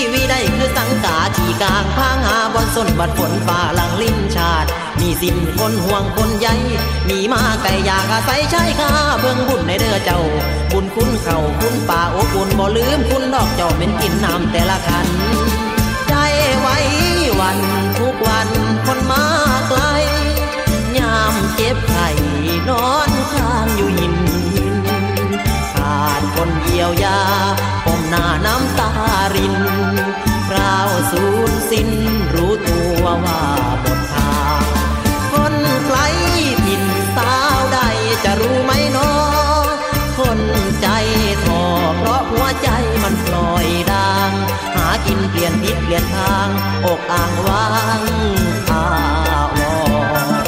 วิได้คือสังกาที่กลางพางหาบอนสนบัดฝนฝ่าหลังลิ้นชาติมีสิ้นคนห่วงคนใหญ่มีมาไก่อยากอาศัยใช้ข้าเบิ่งบุญในเด้อเจ้าบุญคุณเขาคุณป่าอบอุ่นบ่ลืมคุณดอกเจ้าเป็นกินน้ำแต่ละคันใจไว้วันทุกวันคนมาไกลยามเจ็บไข้นอนข้างอยู่หินขาดคนเยียวยาก้มหน้าน้ำตารินคราวสูญสิ้นรู้ตัวว่าหมดทางคนไกลถิ่นสาวใดจะรู้ไหมน้องคนใจท้อเพราะหัวใจมันปล่อยด่างหากินเปลี่ยนทิศเปลี่ยนทางอกอ่างว่างอาวร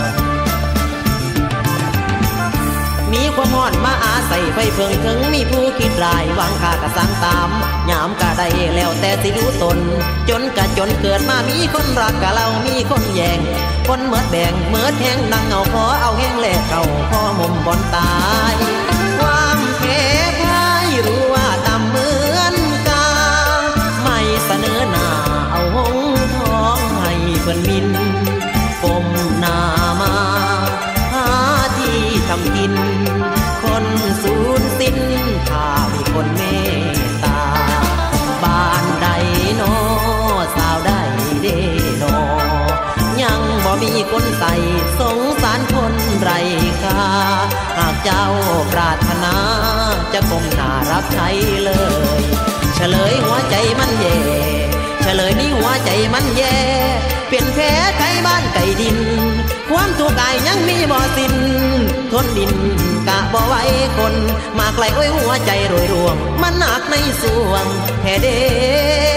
มีความหอนมาอาศัยไฟเพิงถึงมีผู้คิดร้ายหวังฆ่ากะสังตามยามกะได้แล้วแต่สิรู้ตนจนกะจนเกิดมามีคนรักกะเรามีคนแย่งคนเมิดแบ่งเมิดแห้งดังเอาขอเอาแห้งแหลกเข้าพอมุมบอนตายความแพ้พ่ายรู้ว่าต่ำเหมือนกาไม่เสนอหน้าเอาหงทองให้เพิ่นมินก้มหน้ามาหาที่ทำกินคนสูญสิ้นถ้ามีคนเมตตาบ้านใดนอสาวใดเด้นอยังบ่มีคนใส่สงสารคนไร้ค่าหากเจ้าปรารถนาจะคงน่ารักใครเลยเฉลยหัวใจมันแย่เฉลยนี้หัวใจมันแย่เปลี่ยนแผลไก่บ้านไก่ดินความทุกข์กายยังมีบ่สิ้นทนดินกะบ่ไหวคนมาไกลโอ้ยหัวใจโรยร่วงมันหนักในสวงแห่เด